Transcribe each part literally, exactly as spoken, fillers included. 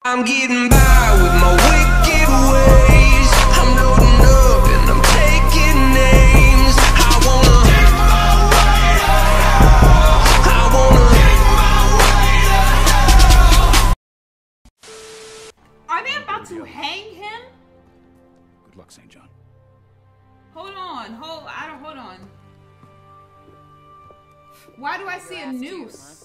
I'm getting by with my wicked ways. I'm loading up and I'm taking names. I wanna get my way to hell. I wanna get my way to hell. Are they about to hang him? Good luck, Saint John. Hold on, hold, I don't, hold on. Why do I see a noose?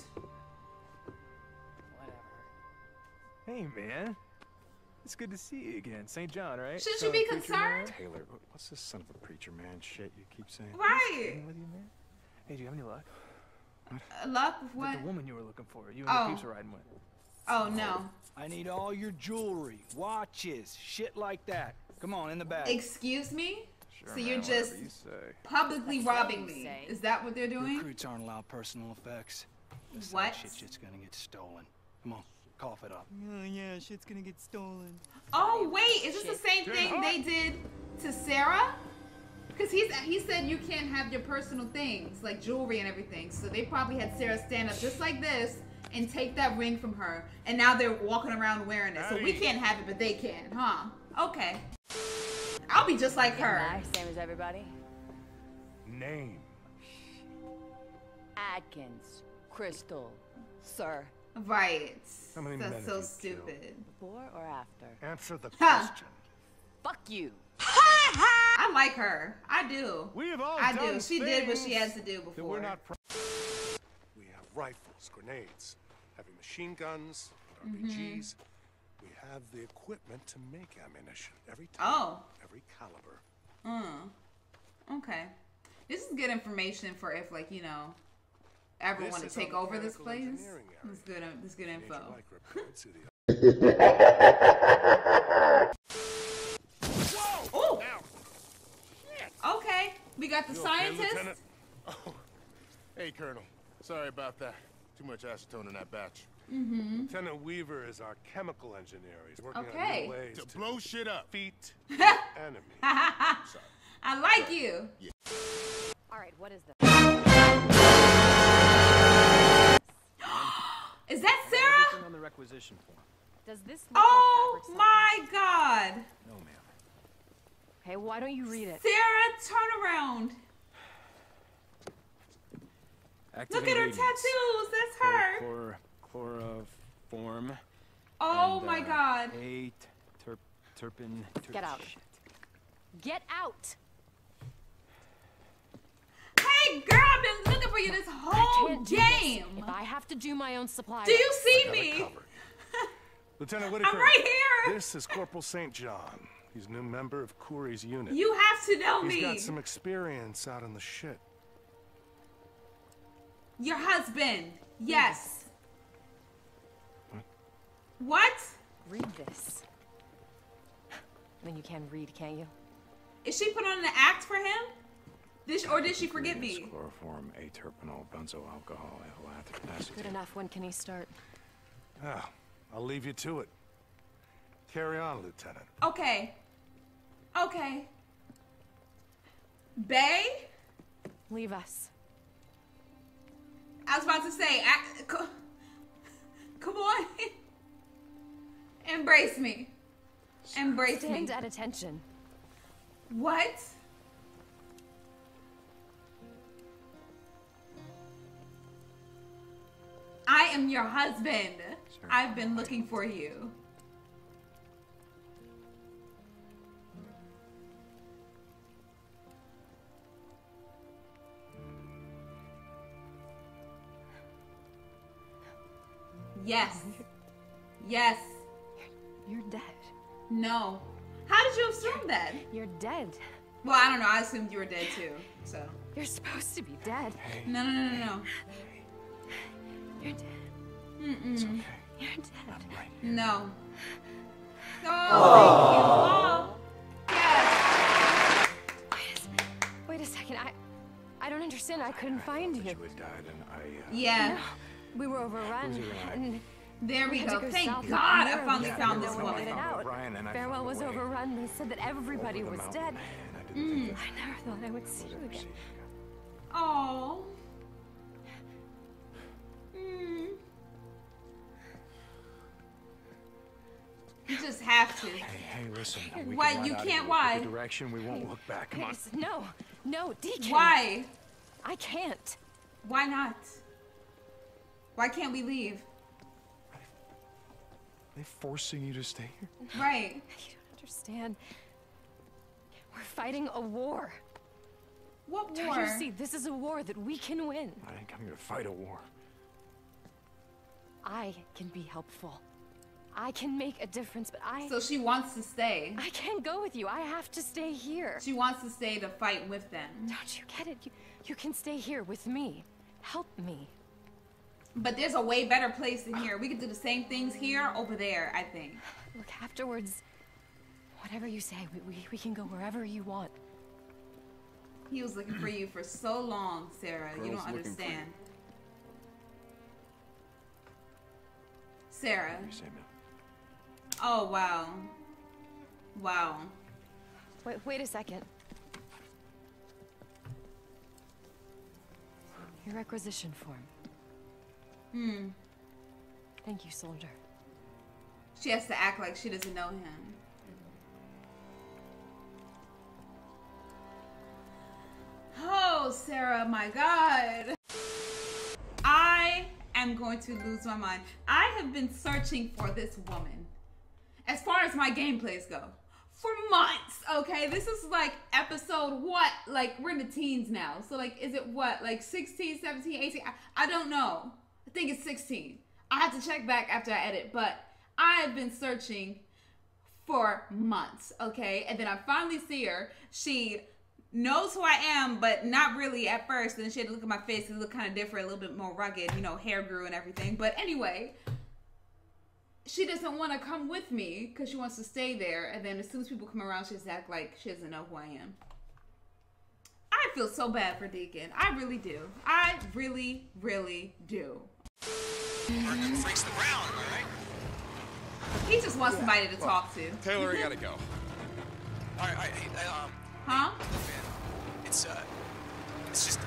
Hey, man. It's good to see you again. Saint John, right? Should So you be preacher concerned? man? Taylor, what's this son of a preacher man shit you keep saying? Right. Anything with you, man? Hey, do you have any luck? Uh, luck with With what? the woman you were looking for, you and Oh. the peeps were riding with. Oh, no. I need all your jewelry, watches, shit like that. Come on, in the bag. Excuse me? Sure, So man, you're whatever just you say. publicly robbing you me. say. Is that what they're doing? Recruits aren't allowed personal effects. This What? shit's just gonna get stolen. Come on, cough it up. Oh yeah, shit's gonna get stolen. Oh, wait, is this the same thing they did to Sarah? Because he's he said you can't have your personal things, like jewelry and everything. So they probably had Sarah stand up just like this and take that ring from her. And now they're walking around wearing it. So we can't have it, but they can, huh? Okay. I'll be just like her. Hi, same as everybody. Name. Atkins, Crystal, sir. Right. How many men That's have so you stupid. Before or after? Answer the Ha. question. Fuck you. I like her. I do. We have all I done do. She did what she things has to do that before. we're not proud. We have rifles, grenades, heavy machine guns, R P Gs. We have the equipment to make ammunition. Every type, Oh. every caliber. Mm. Okay. This is good information for if, like, you know, ever This want to is take our over this mechanical place. engineering area. This is good. This is good info. Major micro codes through the- Oh. Okay. We got the You okay, scientist. Lieutenant? Oh. Hey, Colonel. Sorry about that. Too much acetone in that batch. Mm-hmm. Lieutenant Weaver is our chemical engineer. He's working Okay. on new ways To to blow shit up. defeat the enemy. I like you. All right, what is this? Is that Sarah? Everything on the requisition form. Does this look Oh like fabric my God. No, ma'am. something? Okay, why don't you read it? Sarah, turn around. Active Look at her ingredients. tattoos. That's her. Chlor, chloroform. Oh and, my uh, God. A terp, terpin. Ter Get out. Shit. Get out! Hey, girl, I've been looking for you this I whole can't do game. this. If I have to do my own supply. Do you see Got it me? covered. Lieutenant Whitaker, I'm right here. this is Corporal Saint John. He's a new member of Kouri's unit. You have to know He's me. got some experience out in the shit. Your husband. Yes. What? What? Read this. I mean, you can read, can't you? Is she put on an act for him? Did she, or did she forget Ingredients, me? Chloroform, aterpenol, benzoyl alcohol, ethyl acetate. Good enough. When can he start? Ah, I'll leave you to it. Carry on, Lieutenant. Okay. Okay. Bae? Leave us. I was about to say, act, co- come on. Embrace me. Embrace Stand me. at attention. What? I am your husband. Sir, I've been looking for you. Yes. Yes. You're dead. No. How did you assume that? You're dead. Well, I don't know. I assumed you were dead too. So. You're supposed to be dead. No, no, no, no, no. You're dead. Mm-mm. It's okay. You're dead. I'm right here. No. Oh, thank you. Oh, yes. Wait a, s- wait a second. I, I don't understand. I couldn't find That you. you had died, and I. Uh, Yeah. We were overrun. Who's overrun? And There we had go. to go Thank south God of I Europe. finally Yeah, found no this one woman. made it out. Brian and I Farewell found a was way overrun. They said that everybody over the was mountain, dead. And I didn't think I never thought I would see I you would ever again. see you again. Oh. Mm. You just have to. Hey, hey, listen. We Why- can ride you out of can't, here. why? Pick a direction. We won't look back. Come on. Please, no, no, Deacon. Why? I can't. Why not? Why can't we leave? Are they forcing you to stay here? Right. You don't understand. We're fighting a war. What Don't war? you see? This is a war that we can win. I didn't come here to fight a war. I can be helpful. I can make a difference, but I... So she wants to stay. I can't go with you. I have to stay here. She wants to stay to fight with them. Don't you get it? You, you can stay here with me. Help me. But there's a way better place than here. We could do the same things here over there, I think. Look, afterwards, whatever you say, we, we, we can go wherever you want. He was looking for you for so long, Sarah. You Girl's don't looking for you. understand. Sarah. What do you say, man? Oh, wow. Wow. Wait, wait a second. Your requisition form. Hmm. Thank you, soldier. She has to act like she doesn't know him. Oh, Sarah, my God. I am going to lose my mind. I have been searching for this woman, as far as my gameplays go, for months, okay? This is like episode what? Like, we're in the teens now. So, like, is it what? Like sixteen, seventeen, eighteen? I, I don't know. I think it's sixteen. I have to check back after I edit, but I have been searching for months, okay? And then I finally see her. She knows who I am, but not really at first. And then she had to look at my face. It looked kind of different, a little bit more rugged, you know, hair grew and everything. But anyway, she doesn't want to come with me because she wants to stay there. And then as soon as people come around, she just act like she doesn't know who I am. I feel so bad for Deacon. I really do. I really, really do. Burn them freaks the ground, am I right? He just wants somebody to talk to. Taylor, I gotta go. All right, all right, hey, um, Huh? look, man, it's, uh, it's just...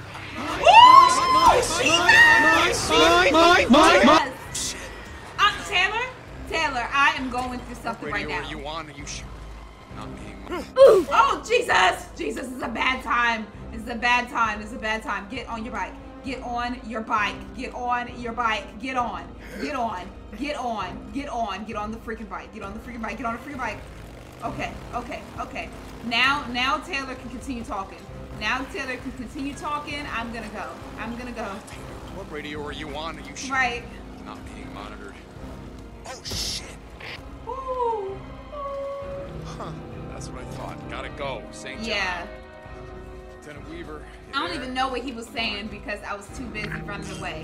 Yes. Shit. Uh, Taylor? Taylor, I am going through something right Radio, now. are you on? Are you shoot? Not me. Oh, Jesus! Jesus, this is a bad time. This is a bad time. This is a bad time. Get on your bike. Get on your bike. Get on your bike. Get on. Get on. Get on. Get on. Get on the freaking bike. Get on the freaking bike. Get on the freaking bike. Okay. Okay. Okay. Now, now Taylor can continue talking. Now Taylor can continue talking. I'm gonna go. I'm gonna go. What radio are you on? Are you shooting? Right. Not being monitored. Oh, shit. Ooh. Huh. That's what I thought. Gotta go. Saint John. Yeah. Lieutenant Weaver. you I don't there? even know what he was saying because I was too busy running away.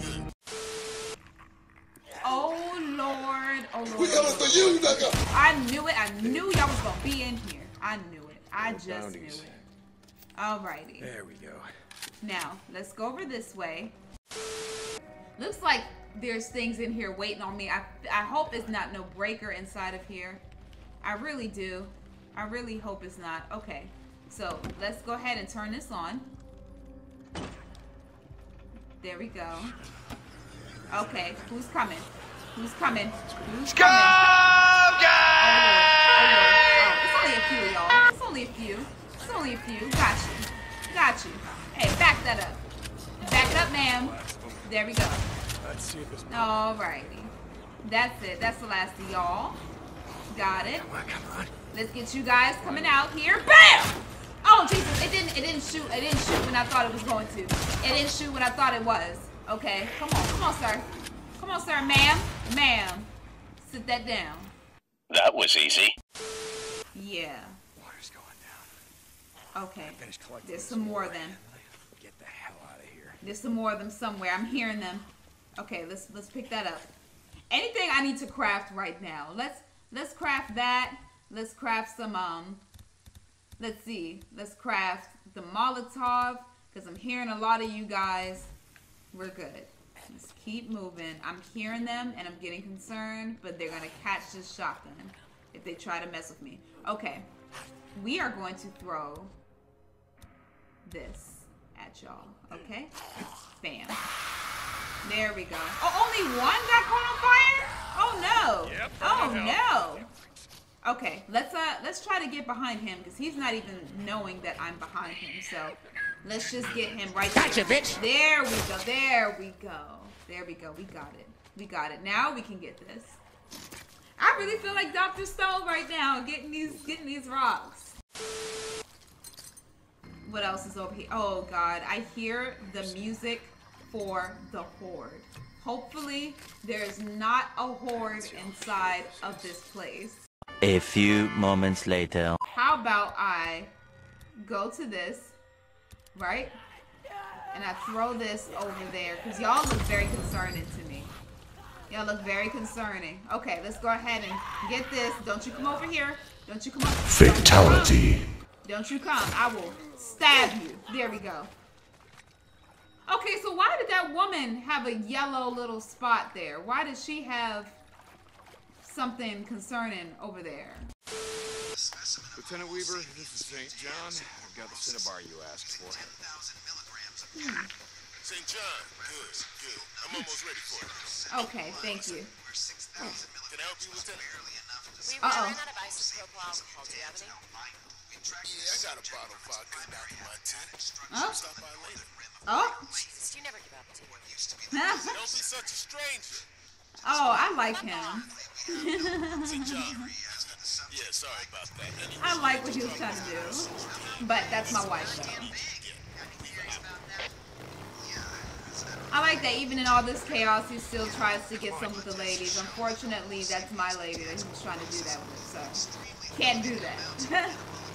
Oh Lord, oh Lord. We coming for you, nigga. I knew it. I knew y'all was gonna be in here. I knew it. I No just knew bounties. it. Alrighty. There we go. Now, let's go over this way. Looks like there's things in here waiting on me. I, I hope it's not no breaker inside of here. I really do. I really hope it's not. Okay, so let's go ahead and turn this on. There we go. Okay, who's coming? Who's coming? Who's coming? Oh, Lord. Oh, Lord. Oh, it's only a few, y'all. It's only a few. It's only a few. Got you. Got you. Hey, back that up. Back it up, ma'am. There we go. Let's see if this... Alrighty. That's it. That's the last of y'all. Got it. Come on, come on. Let's get you guys coming out here. Bam! Oh Jesus! It didn't. It didn't shoot. It didn't shoot when I thought it was going to. It didn't shoot when I thought it was. Okay. Come on. Come on, sir. Come on, sir. Ma'am. Ma'am. Sit that down. That was easy. Yeah. Water's going down. Okay. Finish collecting There's this some more water. then. Get the hell out of here. There's some more of them somewhere. I'm hearing them. Okay. Let's let's pick that up. Anything I need to craft right now. Let's let's craft that. Let's craft some um. Let's see. Let's craft the Molotov because I'm hearing a lot of you guys. We're good. Let's keep moving. I'm hearing them and I'm getting concerned, but they're gonna catch this shotgun if they try to mess with me. Okay, we are going to throw this at y'all. Okay, bam. There we go. Oh, only one got caught on fire? Oh no! Yep, Oh that'll no! Okay, let's uh let's try to get behind him because he's not even knowing that I'm behind him. So let's just get him right there. Gotcha, bitch. There we go. There we go. There we go. We got it. We got it. Now we can get this. I really feel like Doctor Stone right now, getting these getting these rocks. What else is over here? Oh God, I hear the music for the horde. Hopefully, there's not a horde inside of this place. A few moments later. How about I go to this, right? And I throw this over there, because y'all look very concerning to me. Y'all look very concerning. Okay, let's go ahead and get this. Don't you come over here. Don't you come over. Fatality. Don't you come. I will stab you. There we go. Okay, so why did that woman have a yellow little spot there? Why did she have something concerning over there? Lieutenant Weaver, this is Saint John. I've got the Cinnabar you asked for. Hmm. Saint John, good, good. I'm almost ready for it. Okay, thank you. Can I help you, Lieutenant? We Uh oh. ran out of isopropyl alcohol. Do you have any? Yeah, I got a bottle of vodka down in my tent. Oh. Stop by later. Oh. Jesus, you never give up, do you? Don't be such a stranger. Oh, I like him. Saint John. Yeah, sorry about that. Anyway, I like what he was trying to do. But that's my wife, though. I like that even in all this chaos, he still tries to get some with the ladies. Unfortunately, that's my lady that he was trying to do that with, so can't do that.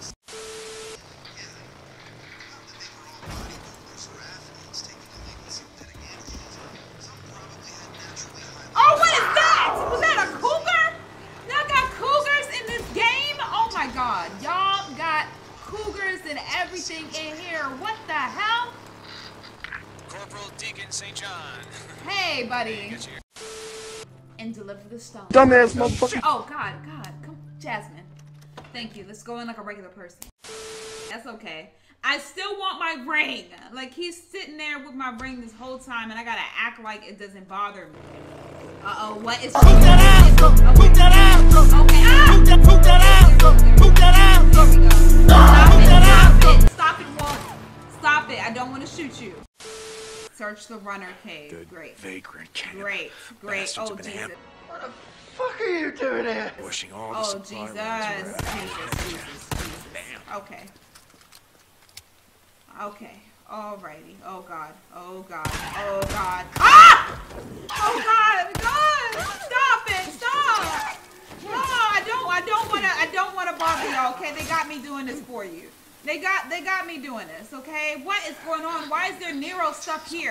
Oh, what is that? Was that a cougar? Y'all got cougars in this game? Oh my God, y'all got cougars and everything in here. What the hell? Corporal Deacon Saint John. Hey, buddy. And deliver the stone. Dumbass motherfucker. Oh, God, God. Come, Jasmine. Thank you. Let's go in like a regular person. That's okay. I still want my ring. Like, he's sitting there with my ring this whole time, and I gotta act like it doesn't bother me. Uh-oh, what is... Poop that ass! Poop that ass! Okay, ah! Poop that ass! Poop that ass! There we go. Stop it, stop it. Stop it, Walt. Stop it. I don't want to shoot you. Search the runner cave. Good Great. vagrant cannibal. Great. Great. Bastards Oh, have been Jesus. What the Fuck are you doing here? Pushing all the Oh, supply Jesus. runs Jesus. around. Jesus. Jesus. Okay. Okay. Alrighty. Oh, God. Oh, God. Oh, God. Ah! Oh, God. God. Stop it. Stop. No, I don't. I don't want to. I don't want to bother y'all. Okay, they got me doing this for you. They got. They got me doing this. Okay. What is going on? Why is there Nero stuff here?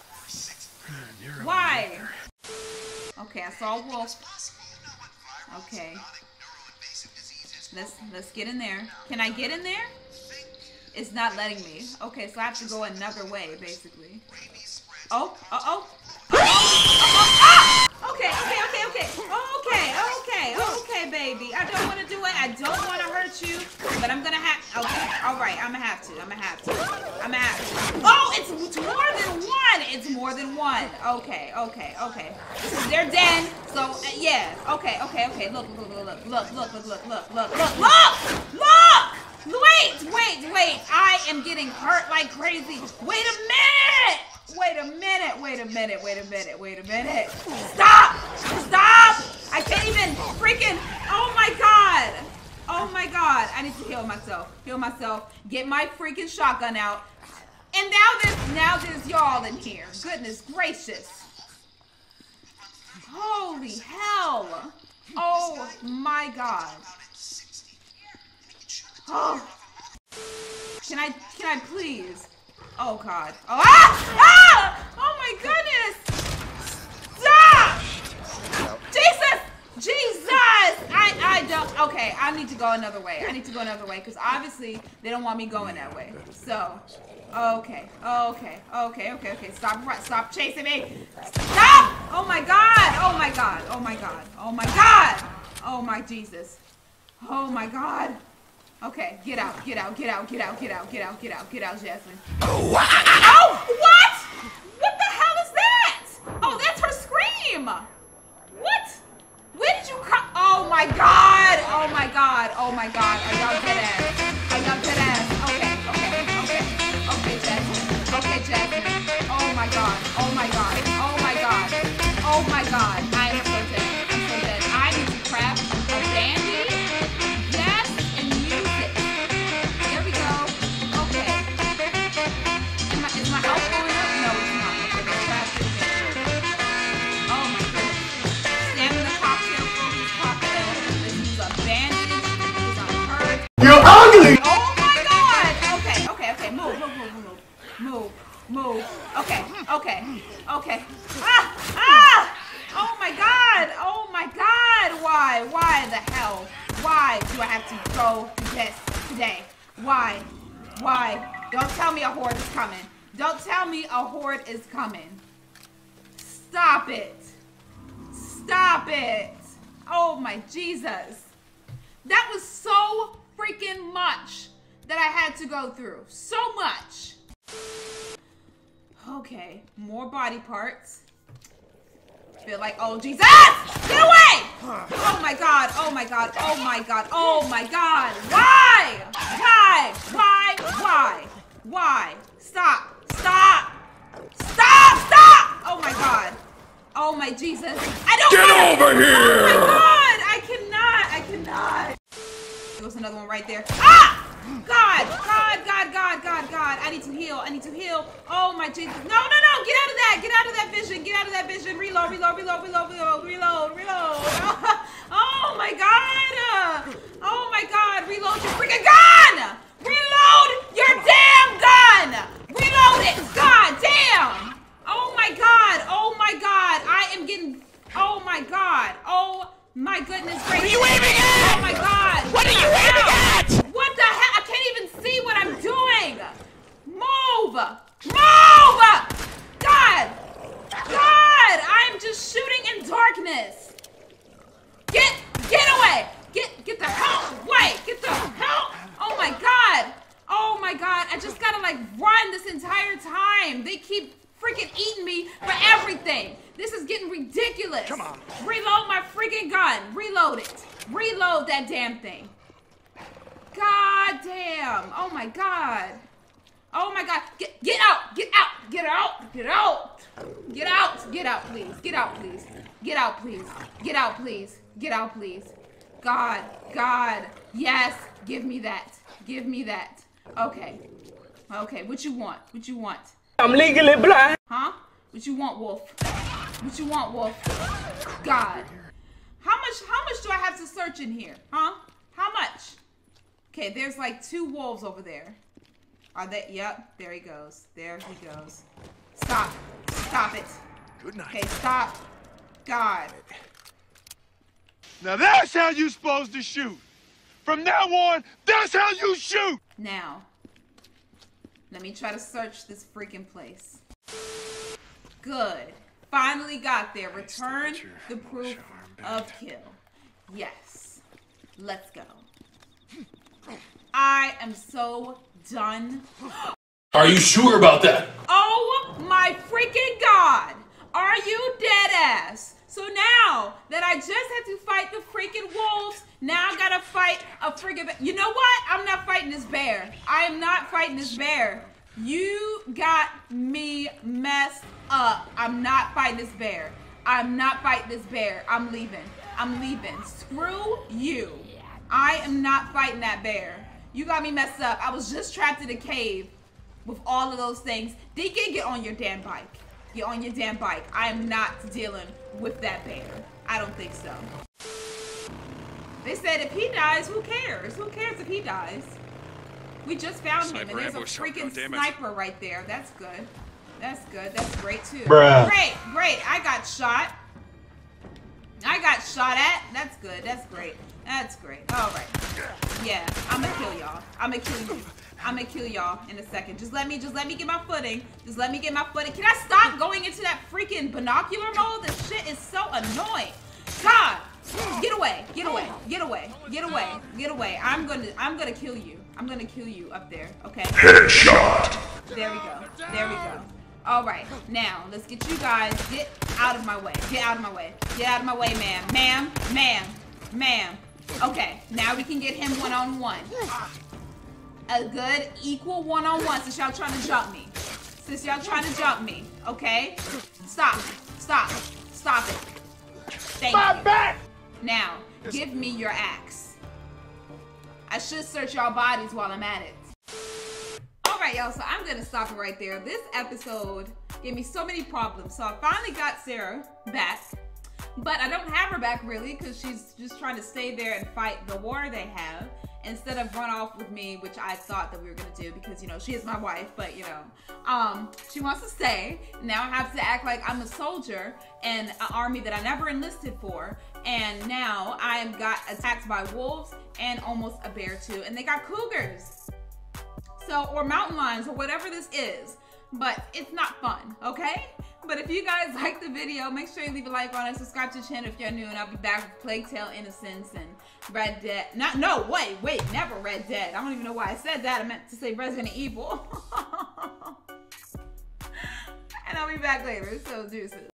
Why? Okay, I saw a wolf. Okay. Let's let's get in there. Can I get in there? It's not letting me. Okay, so I have to go another way, basically. Oh, uh oh. Uh oh. Ah! Okay, okay, okay, okay. Okay, okay, okay, baby. I don't want to do it. I don't want to hurt you, but I'm gonna have. Okay, all right. I'm gonna have to. I'm gonna have to. I'm gonna have to. Oh, it's, it's more than one. It's more than one. Okay, okay, okay. They're dead. So uh, yeah. Okay, okay, okay. Look, look, look, look, look, look, look, look, look, look, look, look, look. Wait, wait, wait. I am getting hurt like crazy. Wait a minute. Wait a minute, wait a minute, wait a minute, wait a minute. Stop! Stop! I can't even freaking, oh my God. Oh my God. I need to heal myself, heal myself, get my freaking shotgun out. And now there's, now there's y'all in here. Goodness gracious. Holy hell. Oh my God. Oh. Can I, can I please? Oh God. Oh, ah! Ah! Oh my goodness! Stop! Jesus! Jesus! I, I don't, okay, I need to go another way. I need to go another way because obviously they don't want me going that way. So, okay, okay, okay, okay, okay. Stop, stop chasing me. Stop! Oh my God! Oh my God! Oh my God! Oh my God! Oh my Jesus! Oh my God! Okay, get out, get out, get out, get out, get out, get out, get out, get out, Jasmine. Oh, what? What the hell is that? Oh, that's her scream. What? Where did you come? Oh my God. Oh Oh my god. Oh my god. Are y'all dead ass? Are y'all dead ass? Okay, okay, okay. Okay, Jasmine. Okay, Jasmine. Oh my god. Oh my god. Oh my god. Oh my god. I am so dead. I'm so dead. I need to craft a bandy. Yes, and use it. There we go. Okay. Am I, is my health going up? No, it's not. Okay, let's craft it. Oh my goodness. Stamina cocktail, focus cocktail. Let's use a bandage because I'm hurt. You're ugly! Oh my god! Okay, okay, okay. Move, move, move, move. Move, move. Okay, okay, okay. Ah! Ah! Oh my god! Oh my god! Why? Why the hell? Why do I have to go through this today? Why? Why? Don't tell me a horde is coming. Don't tell me a horde is coming. Stop it. Stop it. Oh my Jesus. That was so freaking much that I had to go through. So much. Okay, more body parts. Feel like, oh Jesus! Get away! Oh my god, oh my god, oh my god, oh my god. Why? Why? Why? Why? Why? Stop! Stop! Stop! Stop! Oh my god. Oh my Jesus. I don't Get wanna... over here! Oh my god! I cannot! I cannot! There's another one right there. Ah! God! God! God! God! God! God! I need to heal. I need to heal. Oh my Jesus! No! No! No! Get out of that! Get out of that vision! Get out of that vision! Reload! Reload! Reload! Reload! Reload! Reload! Reload! Oh my God! Oh my God! Reload your freaking gun! Reload your damn gun! Reload it! God damn! Oh my God! Oh my God! I am getting. Oh my God! Oh my goodness gracious! What are you aiming at? Oh my God! What are you aiming at? What the heck? I can't even see what I'm doing! Move! Move! God! God! I'm just shooting in darkness! Get, get away! Get, get the hell away! Get the hell! Oh my God! Oh my God! I just gotta like run this entire time! They keep freaking eating me for everything! This is getting ridiculous! Come on! Reload my freaking gun! Reload it! Reload that damn thing! God damn! Oh my God! Oh my God! Get get out! Get out! Get out! Get out! Get out! Get out, please! Get out, please! Get out, please! Get out, please! Get out, please! God! God! Yes! Give me that! Give me that! Okay. Okay. What you want? What you want? I'm legally blind. Huh? What you want, Wolf? What you want, Wolf? God. How much? How much do I have to search in here? Huh? How much? Okay, there's like two wolves over there. Are they? Yep, there he goes. There he goes. Stop. Stop it. Good night. Okay, stop. God. Now that's how you supposed to shoot. From now on, that's how you shoot. Now, let me try to search this freaking place. Good. Finally got there. Return the proof of kill. Yes. Let's go. I am so done. Are you sure about that? Oh my freaking God! Are you dead ass? So now that I just had to fight the freaking wolves, now I gotta fight a freaking bear. You know what? I'm not fighting this bear. I am not fighting this bear. You got me messed up. I'm not fighting this bear. I'm not fighting this bear. I'm leaving. I'm leaving. Screw you. I am not fighting that bear. You got me messed up. I was just trapped in a cave with all of those things. Deacon, get on your damn bike. Get on your damn bike. I am not dealing with that bear. I don't think so. They said if he dies, who cares? Who cares if he dies? We just found him, and there's a freaking sniper right there. That's good. That's good. That's great, too. Bruh. Great, great. I got shot. I got shot at. That's good. That's great. That's great. All right. Yeah, I'm gonna kill y'all. I'm gonna kill you. I'm gonna kill y'all in a second. Just let me, just let me get my footing. Just let me get my footing. Can I stop going into that freaking binocular mode? This shit is so annoying. God, get away, get away, get away, get away, get away. I'm gonna, I'm gonna kill you. I'm gonna kill you up there. Okay. Headshot. There we go. There we go. All right, now let's get you guys. Get out of my way. Get out of my way. Get out of my way, ma'am. Ma'am, ma'am, ma'am. Okay, now we can get him one-on-one. A good equal one-on-one since y'all trying to jump me. Since y'all trying to jump me, okay? Stop, stop, stop it. Thank you. Back. Now, give me your axe. I should search y'all bodies while I'm at it. Alright, y'all, so I'm gonna stop it right there. This episode gave me so many problems. So I finally got Sarah back. But I don't have her back really because she's just trying to stay there and fight the war they have instead of run off with me, which I thought that we were gonna do because, you know, she is my wife, but you know, um, she wants to stay. Now I have to act like I'm a soldier in an army that I never enlisted for. And now I got attacked by wolves and almost a bear too. And they got cougars. So, or mountain lions or whatever this is. But it's not fun, okay? But if you guys like the video, make sure you leave a like on it, subscribe to the channel if you're new, and I'll be back with Plague Tale Innocence and Red Dead. Not, no, wait, wait, never Red Dead. I don't even know why I said that. I meant to say Resident Evil. And I'll be back later, so deuces.